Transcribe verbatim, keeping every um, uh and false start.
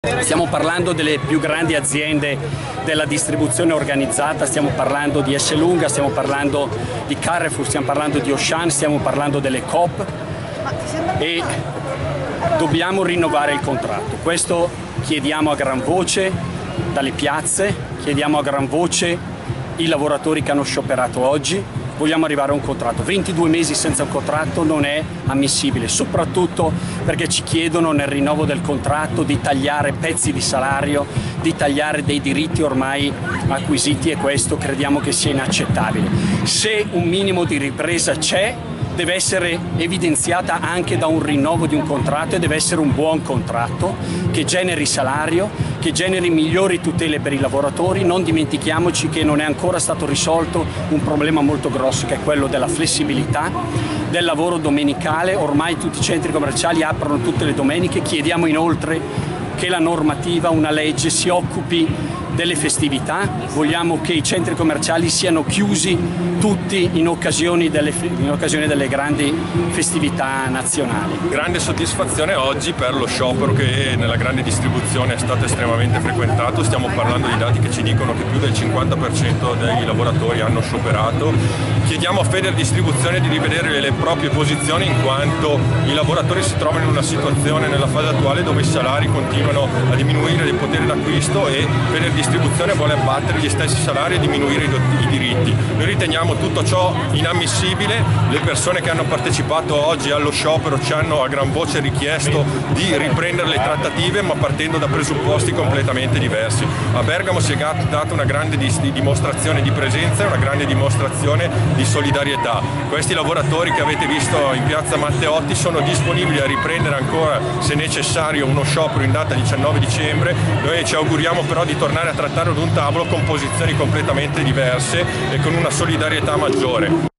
Stiamo parlando delle più grandi aziende della distribuzione organizzata, stiamo parlando di Esselunga, stiamo parlando di Carrefour, stiamo parlando di Auchan, stiamo parlando delle Coop e dobbiamo rinnovare il contratto. Questo chiediamo a gran voce dalle piazze, chiediamo a gran voce i lavoratori che hanno scioperato oggi. Vogliamo arrivare a un contratto. ventidue mesi senza un contratto non è ammissibile, soprattutto perché ci chiedono nel rinnovo del contratto di tagliare pezzi di salario, di tagliare dei diritti ormai acquisiti, e questo crediamo che sia inaccettabile. Se un minimo di ripresa c'è, deve essere evidenziata anche da un rinnovo di un contratto, e deve essere un buon contratto che generi salario, che generi migliori tutele per i lavoratori. Non dimentichiamoci che non è ancora stato risolto un problema molto grosso, che è quello della flessibilità del lavoro domenicale. Ormai tutti i centri commerciali aprono tutte le domeniche. Chiediamo inoltre che la normativa, una legge, si occupi delle festività. Vogliamo che i centri commerciali siano chiusi tutti in occasione delle, in occasione delle grandi festività nazionali. Grande soddisfazione oggi per lo sciopero che nella grande distribuzione è stato estremamente frequentato. Stiamo parlando di dati che ci dicono che più del cinquanta per cento dei lavoratori hanno scioperato. Chiediamo a Federdistribuzione di rivedere le proprie posizioni, in quanto i lavoratori si trovano in una situazione nella fase attuale dove i salari continuano a diminuire del potere d'acquisto, e Federdistribuzione vuole abbattere gli stessi salari e diminuire i, i diritti. Noi riteniamo tutto ciò inammissibile. Le persone che hanno partecipato oggi allo sciopero ci hanno a gran voce richiesto di riprendere le trattative, ma partendo da presupposti completamente diversi. A Bergamo si è data una grande dimostrazione di presenza e una grande dimostrazione di solidarietà. Questi lavoratori che avete visto in piazza Matteotti sono disponibili a riprendere ancora, se necessario, uno sciopero in data diciannove dicembre. Noi ci auguriamo però di tornare a trattare ad un tavolo con posizioni completamente diverse e con una solidarietà maggiore.